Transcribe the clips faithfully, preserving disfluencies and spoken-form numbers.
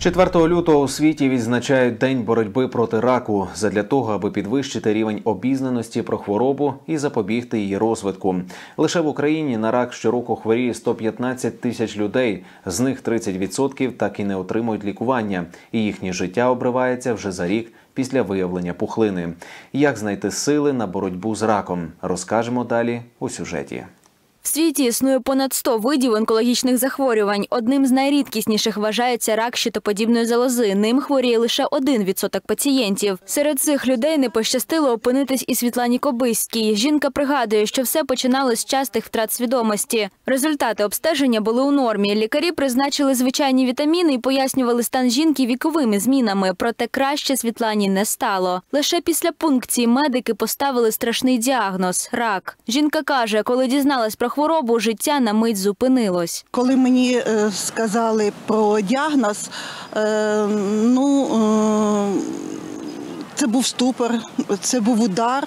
четвертого лютого у світі відзначають День боротьби проти раку задля того, аби підвищити рівень обізнаності про хворобу і запобігти її розвитку. Лише в Україні на рак щороку хворіє сто п'ятнадцять тисяч людей, з них тридцять відсотків так і не отримують лікування, і їхнє життя обривається вже за рік після виявлення пухлини. Як знайти сили на боротьбу з раком, розкажемо далі у сюжеті. В світі існує понад сто видів онкологічних захворювань. Одним з найрідкісніших вважається рак щитоподібної залози. Ним хворіє лише один відсоток пацієнтів. Серед цих людей не пощастило опинитись і Світлані Кобиській. Жінка пригадує, що все починалось з частих втрат свідомості. Результати обстеження були у нормі. Лікарі призначили звичайні вітаміни і пояснювали стан жінки віковими змінами. Проте краще Світлані не стало. Лише після пункції медики поставили страшний діагноз – рак. Жінка каже, коли дізналась про хворобу, життя на мить зупинилось. Коли мені е, сказали про діагноз, е, ну, е, це був ступор, це був удар.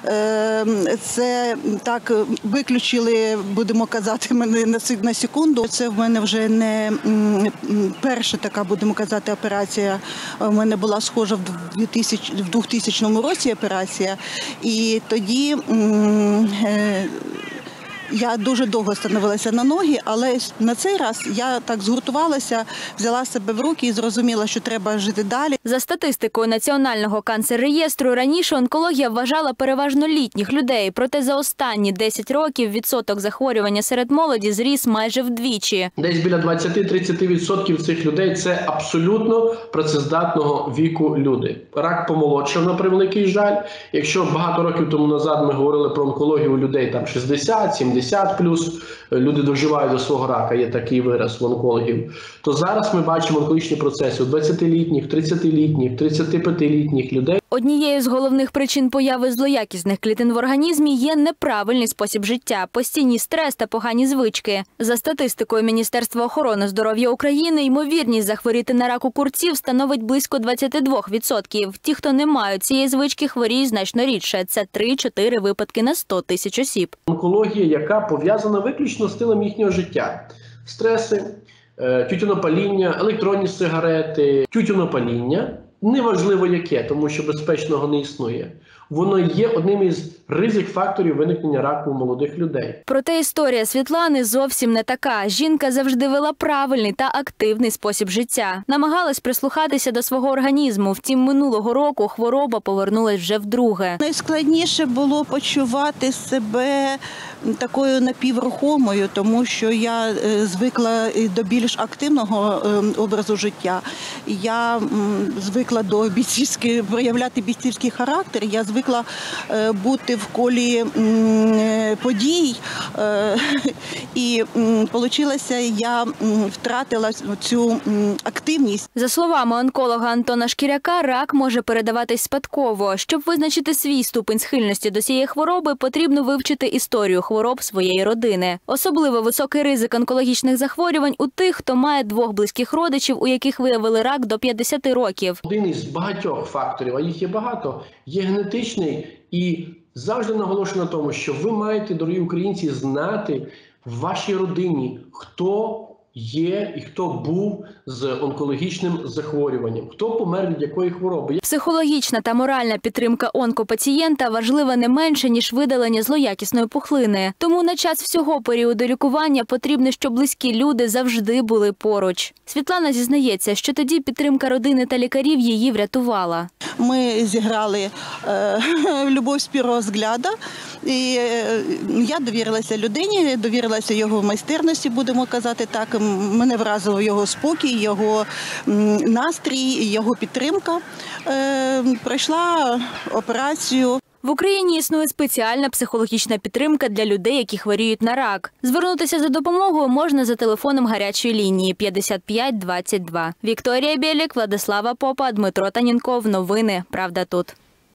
Це так виключили, будемо казати, мене на секунду. Це в мене вже не перша така, будемо казати, операція. У мене була схожа в двохтисячному році операція. І тоді я дуже довго становилася на ноги, але на цей раз я так згуртувалася, взяла себе в руки і зрозуміла, що треба жити далі. За статистикою Національного канцер-реєстру, раніше онкологія вважала переважно літніх людей, проте за останні десять років відсоток захворювання серед молоді зріс майже вдвічі. Десь біля двадцять-тридцять відсотків цих людей – це абсолютно працездатного віку люди. Рак помолодшав, на превеликий жаль. Якщо багато років тому назад ми говорили про онкологію у людей там шістдесят, сімдесят плюс, люди доживають до свого рака, є такий вираз в онкологів, то зараз ми бачимо онкологічні процеси у двадцятилітніх, тридцятилітніх, тридцятип'ятилітніх людей. Однією з головних причин появи злоякісних клітин в організмі є неправильний спосіб життя, постійний стрес та погані звички. За статистикою Міністерства охорони здоров'я України, ймовірність захворіти на рак у курців становить близько двадцять два відсотки. Ті, хто не мають цієї звички, хворіють значно рідше. Це три-чотири випадки на сто тисяч осіб. Онкологія, яка пов'язана виключно з стилем їхнього життя. Стреси, тютюнопаління, електронні сигарети, тютюнопаління. Неважливо яке, тому що безпечного не існує. Воно є одним із ризик-факторів виникнення раку у молодих людей. Проте історія Світлани зовсім не така. Жінка завжди вела правильний та активний спосіб життя. Намагалась прислухатися до свого організму. Втім, минулого року хвороба повернулась вже вдруге. Найскладніше було почувати себе такою напіврухомою, тому що я звикла до більш активного образу життя. Я звикла до бійцівської, проявляти бійцівський характер. Я звикла бути в колі подій. І вийшло, я втратила цю активність. За словами онколога Антона Шкіряка, рак може передаватись спадково. Щоб визначити свій ступень схильності до цієї хвороби, потрібно вивчити історію хвороб своєї родини. Особливо високий ризик онкологічних захворювань у тих, хто має двох близьких родичів, у яких виявили рак до п'ятдесяти років. Один із багатьох факторів, а їх є багато, є генетичний. І завжди наголошую на тому, що ви маєте, дорогі українці, знати в вашій родині, хто є і хто був з онкологічним захворюванням, хто помер від якої хвороби. Психологічна та моральна підтримка онкопацієнта важлива не менше, ніж видалення злоякісної пухлини. Тому на час всього періоду лікування потрібно, щоб близькі люди завжди були поруч. Світлана зізнається, що тоді підтримка родини та лікарів її врятувала. Ми зіграли е, «Любов з першого взгляду». І я довірилася людині, довірилася його майстерності, будемо казати так. Мене вразив його спокій, його настрій, його підтримка. Е, пройшла операцію. В Україні існує спеціальна психологічна підтримка для людей, які хворіють на рак. Звернутися за допомогою можна за телефоном гарячої лінії п'ятдесят п'ять двадцять два. Вікторія Білік, Владислава Попа, Дмитро Танінков. Новини «Правда тут».